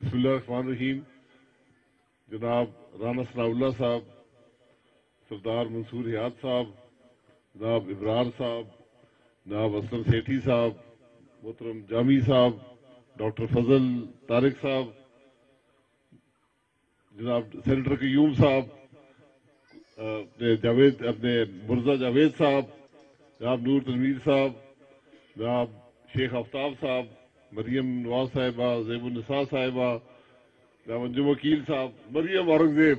बिस्मिल्लाहिर्रहमानिर्रहीम। जनाब राना सनाउल्लाह साहब, सरदार मंसूर हयात साहब, जनाब इब्रार साहब, जनाब असलम सेठी साहब, मोहतरम जामी साहब, डॉक्टर फजल तारिक साहब, जनाब सेनेटर कयूम साहब, जावेद अपने मुर्जा जावेद साहब, जनाब नूर तनवीर साहब, जनाब शेख आफ्ताब साहब, मरियम नवाज साहिबा, ज़ैबुन्निसा साहिबा, जनाब अंजुम वकील साहब, मरियम औरंगजेब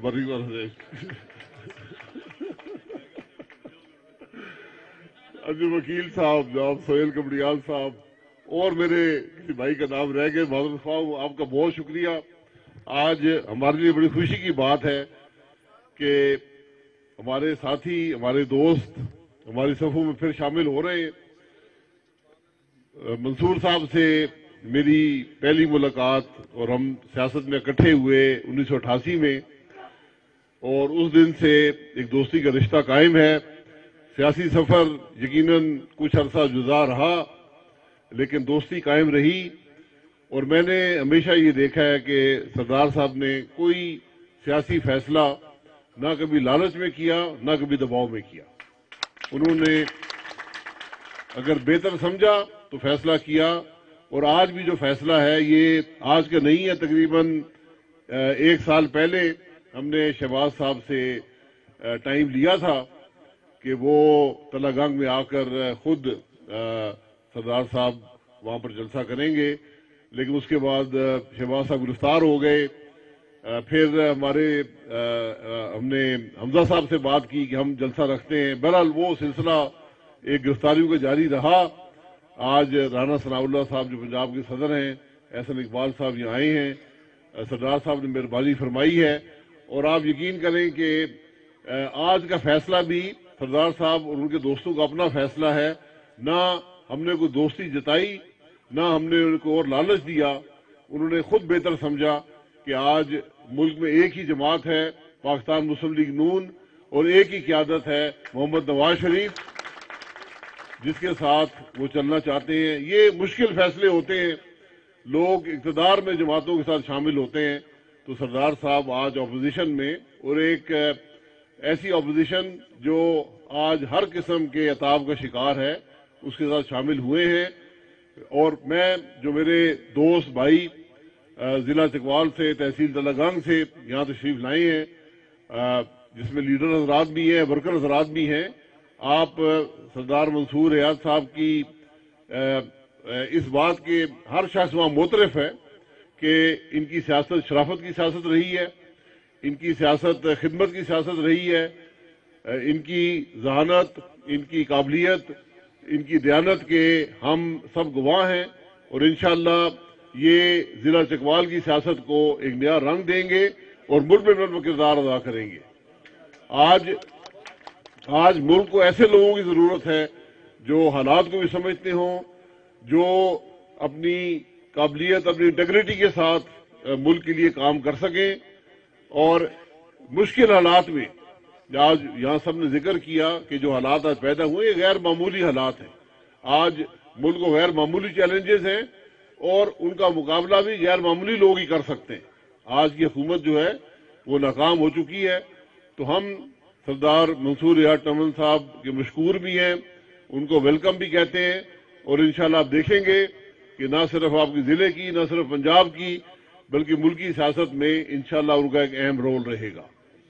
अंजुम वकील साहब, जनाब सोहेल कबड़ियाल साहब, और मेरे किसी भाई का नाम रह गए, माजूर साहब, आपका बहुत शुक्रिया। आज हमारे लिए बड़ी खुशी की बात है कि हमारे साथी, हमारे दोस्त हमारी सफ़ों में फिर शामिल हो रहे हैं। मंसूर साहब से मेरी पहली मुलाकात और हम सियासत में इकट्ठे हुए 1988 में, और उस दिन से एक दोस्ती का रिश्ता कायम है। सियासी सफर यकीनन कुछ अरसा जुदा रहा, लेकिन दोस्ती कायम रही। और मैंने हमेशा ये देखा है कि सरदार साहब ने कोई सियासी फैसला ना कभी लालच में किया, ना कभी दबाव में किया। उन्होंने अगर बेहतर समझा तो फैसला किया, और आज भी जो फैसला है ये आज का नहीं है। तकरीबन एक साल पहले हमने शहबाज साहब से टाइम लिया था कि वो तलागंग में आकर खुद सरदार साहब वहाँ पर जलसा करेंगे, लेकिन उसके बाद शहबाज साहब गिरफ्तार हो गए। फिर हमने हमजा साहब से बात की कि हम जलसा रखते हैं। बहरहाल वो सिलसिला एक गिरफ्तारियों का जारी रहा। आज राना सनाउल्लाह साहब जो पंजाब के सदर हैं, एहसन इकबाल साहब यहाँ आए हैं। सरदार साहब ने मेहरबानी फरमाई है, और आप यकीन करें कि आज का फैसला भी सरदार साहब और उनके दोस्तों का अपना फैसला है। ना हमने कोई दोस्ती जताई, ना हमने उनको और लालच दिया। उन्होंने खुद बेहतर समझा कि आज मुल्क में एक ही जमात है, पाकिस्तान मुस्लिम लीग नून, और एक ही क़यादत है मोहम्मद नवाज शरीफ, जिसके साथ वो चलना चाहते हैं। ये मुश्किल फैसले होते हैं, लोग इक़्तिदार में जमातों के साथ शामिल होते हैं। तो सरदार साहब आज अपोजिशन में, और एक ऐसी अपोजिशन जो आज हर किस्म के अताब का शिकार है, उसके साथ शामिल हुए हैं। और मैं जो मेरे दोस्त भाई जिला चकवाल से, तहसील तलागंग से यहाँ तशरीफ लाए हैं, जिसमें लीडर हजरात भी हैं, वर्कर हजरात भी हैं। आप सरदार मंसूर हयात साहब की इस बात के हर शख्स वहाँ मोतरफ है कि इनकी सियासत शराफत की सियासत रही है, इनकी सियासत खिदमत की सियासत रही है, इनकी जहानत, इनकी काबिलियत, इनकी दयानत के हम सब गवाह हैं। और इंशाअल्लाह ये जिला चकवाल की सियासत को एक नया रंग देंगे और मुल्क में किरदार अदा करेंगे। आज मुल्क को ऐसे लोगों की जरूरत है जो हालात को भी समझते हों, जो अपनी काबिलियत, अपनी इंटेग्रिटी के साथ मुल्क के लिए काम कर सकें। और मुश्किल हालात में आज यहाँ सब ने जिक्र किया कि जो हालात आज पैदा हुए ये गैर मामूली हालात हैं। आज मुल्क को गैर मामूली चैलेंजेस हैं, और उनका मुकाबला भी गैर मामूली लोग ही कर सकते हैं। आज की हुकूमत जो है वो नाकाम हो चुकी है। तो हम सरदार मंसूर हयात टमन साहब के मशकूर भी हैं, उनको वेलकम भी कहते हैं। और इंशाल्लाह आप देखेंगे कि ना सिर्फ आपके जिले की, ना सिर्फ पंजाब की, बल्कि मुल्क की सियासत में इंशाल्लाह उनका एक अहम रोल रहेगा।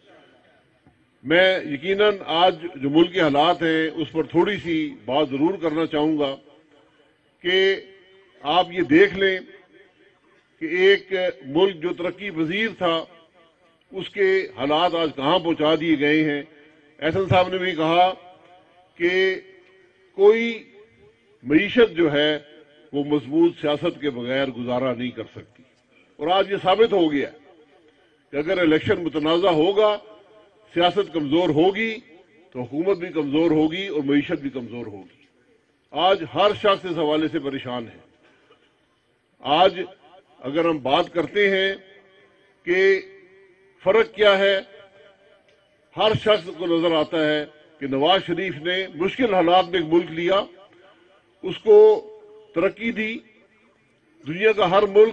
मैं यकीनन आज जो मुल्क के हालात हैं उस पर थोड़ी सी बात जरूर करना चाहूंगा कि आप ये देख लें कि एक मुल्क जो तरक्की पजीर था, उसके हालात आज कहां पहुंचा दिए गए हैं। एहसन साहब ने भी कहा कि कोई मईशत जो है वो मजबूत सियासत के बगैर गुजारा नहीं कर सकती। और आज ये साबित हो गया कि अगर इलेक्शन मुतनाज़ा होगा, सियासत कमजोर होगी, तो हुकूमत भी कमजोर होगी और मईशत भी कमजोर होगी। आज हर शख्स इस हवाले से परेशान है। आज अगर हम बात करते हैं कि फर्क क्या है, हर शख्स को नजर आता है कि नवाज शरीफ ने मुश्किल हालात में एक मुल्क लिया, उसको तरक्की दी। दुनिया का हर मुल्क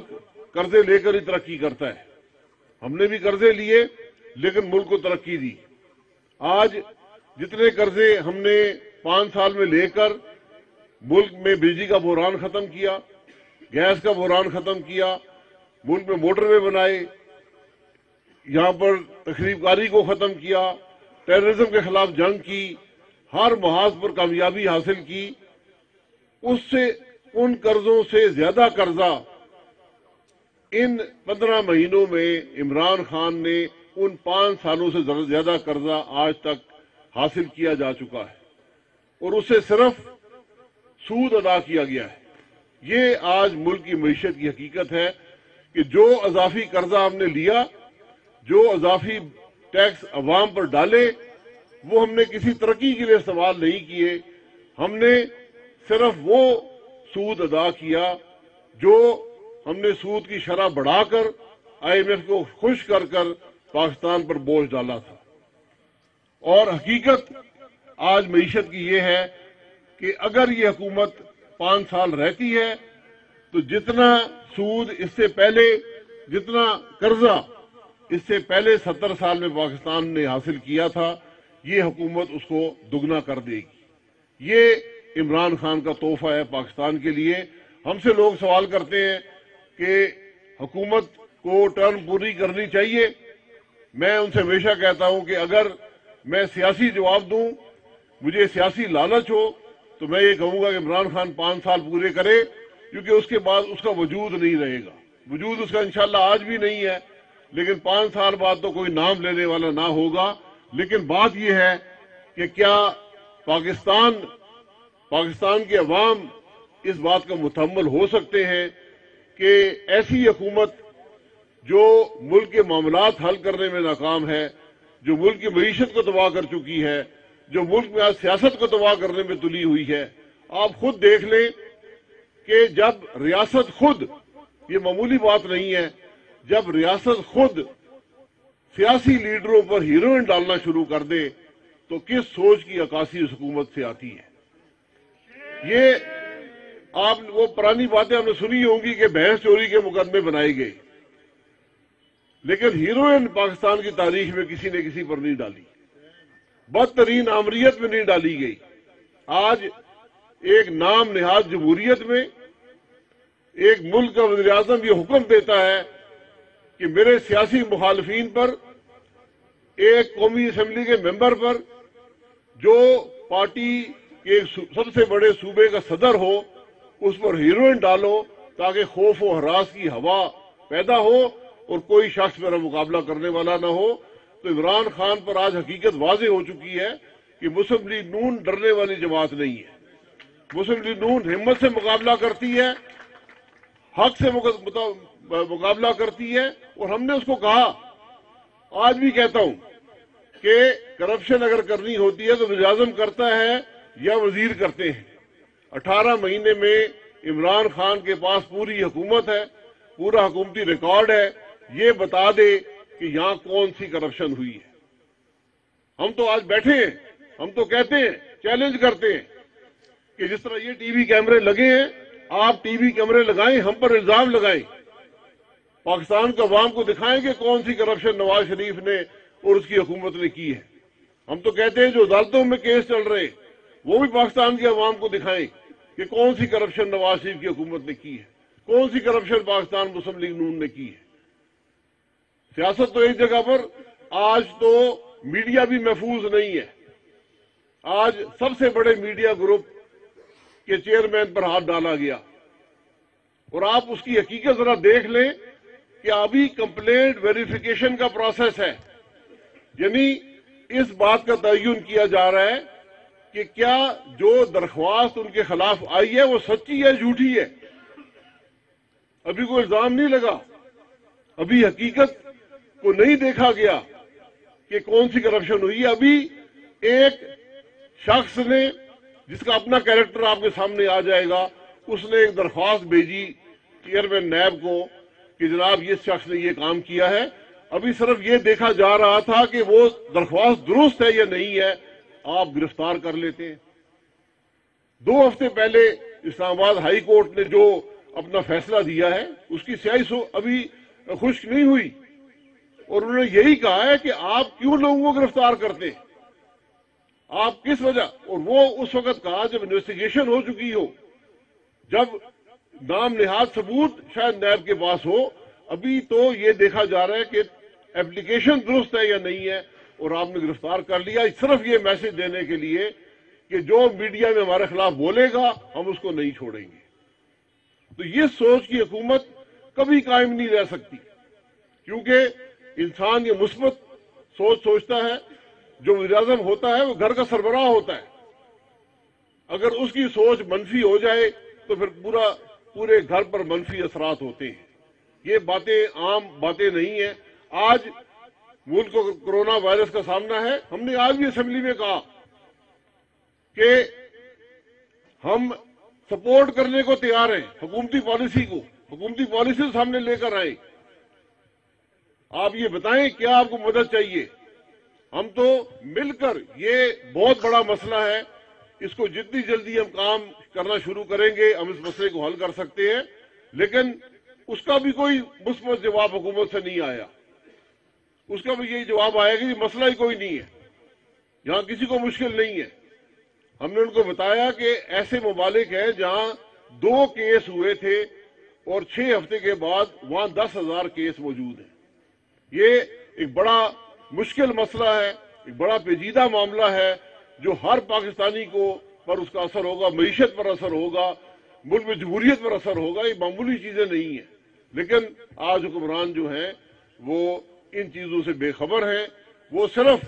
قرضے لے کر ہی ترقی کرتا ہے. ہم نے بھی قرضے لیے لیکن ملک کو ترقی دی. آج جتنے قرضے ہم نے 5 سال میں لے کر ملک میں بجلی کا بحران ختم کیا, گیس کا بحران ختم کیا, ملک میں موٹر وے بنائے, یہاں پر تخریب کاری کو ختم کیا, ٹیررزم کے خلاف جنگ کی, ہر محاذ پر کامیابی حاصل کی, اس سے ان قرضوں سے زیادہ قرضہ ان 15 مہینوں میں عمران خان نے ان 5 سالوں سے زیادہ قرضہ آج تک حاصل کیا جا چکا ہے, اور اسے صرف سود ادا کیا گیا ہے. یہ آج ملک کی معیشت کی حقیقت ہے کہ جو اضافی قرضہ ہم نے لیا, جو اضافی ٹیکس عوام پر ڈالے, وہ ہم نے کسی ترقی کے لیے استعمال نہیں کیے. ہم نے صرف وہ سود ادا کیا جو ہم نے سود کی شرح بڑھا کر IMF کو خوش کر کر پاکستان پر بوجھ ڈالا تھا. اور حقیقت آج معیشت کی یہ ہے کہ اگر یہ حکومت 5 سال رہتی ہے تو جتنا سود اس سے پہلے, جتنا قرضہ اس سے پہلے 70 سال میں پاکستان نے حاصل کیا تھا, یہ حکومت اس کو دگنا کر دے گی. یہ عمران خان کا تحفہ ہے پاکستان کے لیے. ہم سے لوگ سوال کرتے ہیں کہ حکومت کو ٹرم پوری کرنی چاہیے. میں ان سے ہمیشہ کہتا ہوں کہ اگر میں سیاسی جواب دوں, مجھے سیاسی لالچ ہو, تو میں یہ کہوں گا کہ عمران خان 5 سال پورے کرے, کیونکہ اس کے بعد اس کا وجود نہیں رہے گا. وجود اس کا انشاءاللہ آج بھی نہیں ہے, لیکن 5 سال بعد تو کوئی نام لینے والا نہ ہوگا. لیکن بات یہ ہے کہ کیا پاکستان کے عوام اس بات کا متحمل ہو سکتے ہیں کہ ایسی حکومت جو ملک کے معاملات حل کرنے میں ناکام ہے, جو ملک کی معیشت کو تباہ کر چکی ہے, جو ملک میں آج سیاست کو تباہ کرنے میں تلی ہوئی ہے. آپ خود دیکھ لیں کہ جب ریاست خود, یہ معمولی بات نہیں ہے, جب ریاست خود سیاسی لیڈروں پر ہیروئن ڈالنا شروع کر دے تو کس سوچ کی عکاسی اس حکومت سے آتی ہے. یہ آپ وہ پرانی باتیں ہم نے سنی ہوں گی کہ بھینس چوری کے مقدمے بنائے گئے, لیکن ہیروئن پاکستان کی تاریخ میں کسی نے کسی پر نہیں ڈالی, بدترین آمریت میں نہیں ڈالی گئی. آج ایک نام نہاد جمہوریت میں ایک ملک کا وزیر اعظم یہ حکم دیتا ہے کہ میرے سیاسی مخالفین پر, ایک قومی اسمبلی کے ممبر پر, جو پارٹی کے سب سے بڑے صوبے کا صدر ہو, اس پر ہیروئن ڈالو تاکہ خوف و ہراس کی ہوا پیدا ہو اور کوئی شخص میرا مقابلہ کرنے والا نہ ہو. تو عمران خان پر آج حقیقت واضح ہو چکی ہے کہ مسلم لیگ نون ڈرنے والی جماعت نہیں ہے. مسلم لیگ نون ہمت سے مقابلہ کرتی ہے, حق سے مقابلہ کرتی ہے, اور ہم نے اس کو کہا, آج بھی کہتا ہوں کہ کرپشن اگر کرنی ہوتی ہے تو وزیر اعظم کرتا ہے یا وزیر کرتے ہیں. 18 مہینے میں عمران خان کے پاس پوری حکومت ہے, پورا حکومتی ریکارڈ ہے, یہ بتا دے کہ یہاں کون سی کرپشن ہوئی ہے. ہم تو آج بیٹھے ہیں, ہم تو کہتے ہیں, چیلنج کرتے ہیں کہ جس طرح یہ ٹی وی کیمرے لگے ہیں, آپ ٹی وی کیمرے لگائیں, ہم پر الزام لگائیں, پاکستان کو عوام کو دکھائیں کہ کون سی کرپشن نواز شریف نے اور اس کی حکومت نے کی ہے. ہم تو کہتے ہیں جو عدالتوں میں کیس چل رہے ہیں وہ بھی پاکستان کے عوام کو دکھائیں کہ کون سی کرپشن نواز شریف کی حکومت نے کی ہے, کون سی کرپشن پاکستان مسلم لیگ نون نے کی ہے. سیاست تو ایک جگہ پر, آج تو میڈیا بھی محفوظ نہیں ہے. آج سب سے بڑے میڈیا گروپ کے چیئرمین پر ہاتھ ڈالا گیا, اور آپ اس کی حقیقت ذرا دیکھ لیں کہ ابھی کمپلینٹ ویریفیکیشن کا پروسیس ہے. یعنی اس بات کا تعین کیا جا رہا ہے کہ کیا جو درخواست ان کے خلاف آئی ہے وہ سچی ہے جھوٹی ہے. ابھی کوئی الزام نہیں لگا, ابھی حقیقت کو نہیں دیکھا گیا کہ کون سی کرپشن ہوئی ہے. ابھی ایک شخص نے, جس کا اپنا کیریکٹر آپ کے سامنے آ جائے گا, اس نے ایک درخواست بھیجی چیئرمین نیب کو کہ جناب یہ شخص نے یہ کام کیا ہے. ابھی صرف یہ دیکھا جا رہا تھا کہ وہ درخواست درست ہے یا نہیں ہے, آپ گرفتار کر لیتے ہیں. 2 ہفتے پہلے اسلام آباد ہائی کورٹ نے جو اپنا فیصلہ دیا ہے، اس کی سیاہی ابھی خشک نہیں ہوئی، اور انہوں نے یہی کہا ہے کہ آپ کیوں لوگوں کو گرفتار کرتے ہیں، آپ کس وجہ، اور وہ اس وقت کہا جب انویسٹیگیشن ہو چکی ہو، جب نام نہاد ثبوت شاید نیب کے پاس ہو۔ ابھی تو یہ دیکھا جا رہا ہے کہ اپلیکیشن درست ہے یا نہیں ہے، اور آپ نے گرفتار کر لیا صرف یہ میسج دینے کے لیے کہ جو میڈیا میں ہمارے خلاف بولے گا ہم اس کو نہیں چھوڑیں گے۔ تو یہ سوچ کی حکومت کبھی قائم نہیں رہ سکتی، کیونکہ انسان یہ مثبت سوچ سوچتا ہے، جو وزیر اعظم ہوتا ہے وہ گھر کا سربراہ ہوتا ہے، اگر اس کی سوچ منفی ہو جائے تو پھر پورے گھر پر منفی اثرات ہوتے ہیں۔ یہ باتیں عام باتیں نہیں ہیں۔ آج ملک کو کورونا وائرس کا سامنا ہے، ہم نے آج بھی اسمبلی میں کہا کہ ہم سپورٹ کرنے کو تیار ہیں حکومتی پالیسی سامنے لے کر آئیں، آپ یہ بتائیں کیا آپ کو مدد چاہیے۔ ہم تو مل کر، یہ بہت بڑا مسئلہ ہے، اس کو جتنی جلدی ہم کام کرنا شروع کریں گے ہم اس مسئلے کو حل کر سکتے ہیں، لیکن اس کا بھی کوئی مثبت جواب حکومت سے نہیں آیا۔ اس کا بھی یہی جواب آیا کہ یہ مسئلہ ہی کوئی نہیں ہے، یہاں کسی کو مشکل نہیں ہے۔ ہم نے ان کو بتایا کہ ایسے ممالک ہیں جہاں 2 کیس ہوئے تھے اور 6 ہفتے کے بعد وہاں 10,000 کیس موجود ہیں۔ یہ ایک بڑا مشکل مسئلہ ہے، ایک بڑا پیچیدہ معاملہ ہے، جو ہر پاکستانی پر اس کا اثر ہوگا، معیشت پر اثر ہوگا، ملک میں جمہوریت پر اثر ہوگا۔ یہ معمولی چیزیں نہیں ہیں، لیکن آج حکمران جو ہیں وہ ان چیزوں سے بے خبر ہیں۔ وہ صرف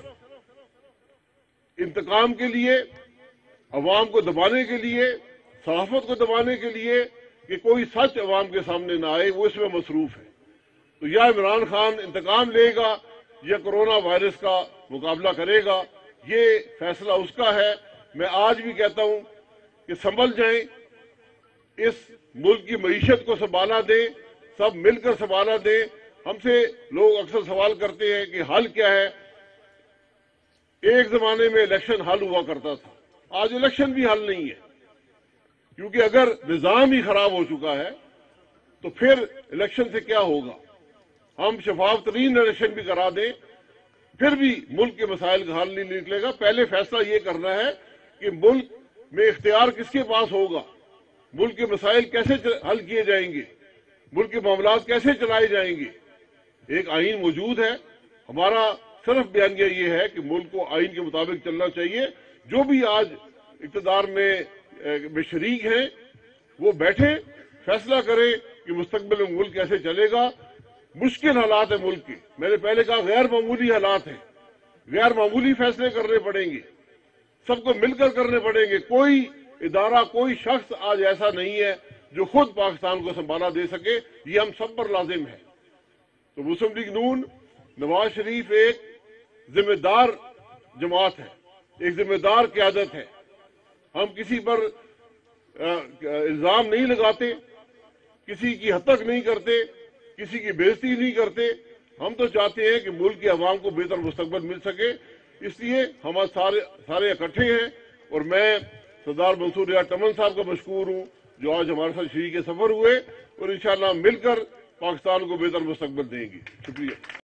انتقام کے لیے، عوام کو دبانے کے لیے، صحافت کو دبانے کے لیے کہ کوئی سچ عوام کے سامنے نہ آئے، وہ اس میں مصروف ہے۔ تو یا عمران خان انتقام لے گا یا کورونا وائرس کا مقابلہ کرے گا، یہ فیصلہ اس کا ہے۔ میں آج بھی کہتا ہوں کہ سنبھل جائیں، اس ملک کی معیشت کو سنبھالا دیں، سب مل کر سنبھالا دیں۔ ہم سے لوگ اکثر سوال کرتے ہیں کہ حل کیا ہے۔ ایک زمانے میں الیکشن حل ہوا کرتا تھا، آج الیکشن بھی حل نہیں ہے، کیونکہ اگر نظام ہی خراب ہو چکا ہے تو پھر الیکشن سے کیا ہوگا۔ ہم شفاف ترین الیکشن بھی کرا دیں، پھر بھی ملک کے مسائل کا حل نہیں نکلے گا۔ پہلے فیصلہ یہ کرنا ہے کہ ملک میں اختیار کس کے پاس ہوگا، ملک کے مسائل کیسے حل کیے جائیں گے، ملک کے معاملات کیسے چلائے جائیں گے۔ ایک آئین موجود ہے، ہمارا صرف بیانیہ یہ ہے کہ ملک کو آئین کے مطابق چلنا چاہیے۔ جو بھی آج اقتدار میں شریک ہیں وہ بیٹھیں، فیصلہ کریں کہ مستقبل میں ملک کیسے چلے گا۔ مشکل حالات ہیں ملک کے، میں نے پہلے کہا غیر معمولی حالات ہیں، غیر معمولی فیصلے کرنے پڑیں گے، سب کو مل کر کرنے پڑیں گے۔ کوئی ادارہ، کوئی شخص آج ایسا نہیں ہے جو خود پاکستان کو سنبھالا دے سکے، یہ ہم سب پر لازم ہے۔ تو مسلم لیگ نون، نواز شریف ایک ذمہ دار جماعت ہے، ایک ذمہ دار قیادت ہے۔ ہم کسی پر الزام نہیں لگاتے، کسی کی حد تک نہیں کرتے، کسی کی بےعزتی نہیں کرتے۔ ہم تو چاہتے ہیں کہ ملک کے عوام کو بہتر مستقبل مل سکے، اس لیے ہم سارے اکٹھے ہیں۔ اور میں سردار منصور ریاض ٹمن صاحب کا مشکور ہوں جو آج ہمارے ساتھ شریک سفر ہوئے، اور انشاءاللہ مل کر پاکستان کو بہتر مستقبل دیں گے۔ شکریہ۔